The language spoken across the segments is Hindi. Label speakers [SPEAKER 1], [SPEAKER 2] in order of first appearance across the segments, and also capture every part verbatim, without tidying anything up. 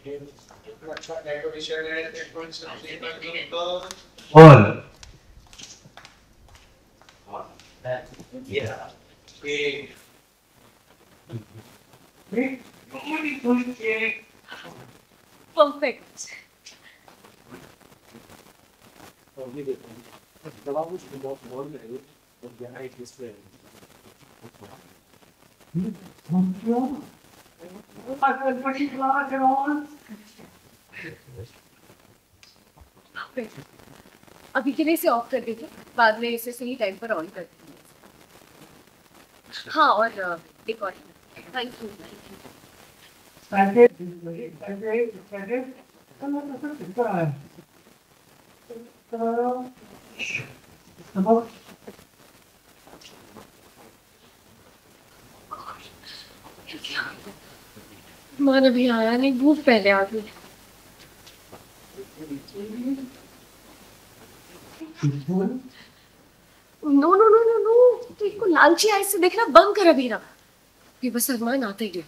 [SPEAKER 1] अच्छा डेकोरेशन है,
[SPEAKER 2] और
[SPEAKER 3] परफेक्ट। अभी के लिए इसे ऑफ कर देते, बाद में इसे सही टाइम पर ऑन कर देंगे। हाँ, और अ, एक और थैंक यू। मान अभी आया नहीं, भूख पहले आ गई। No no no no no, तो इसको लालची आय से देखना बंद कर अभी ना। ये बस अरमान आता ही है।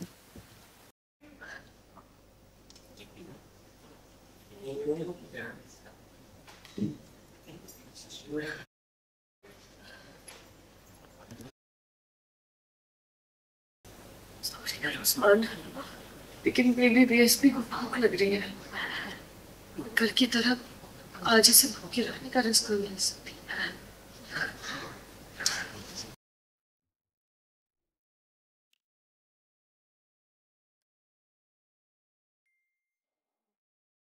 [SPEAKER 3] उस्मान, लेकिन मेरी डीएसपी को भूख लग रही है। कल की तरह आज इसे भूखे रहने का रिस्क नहीं ले सकती।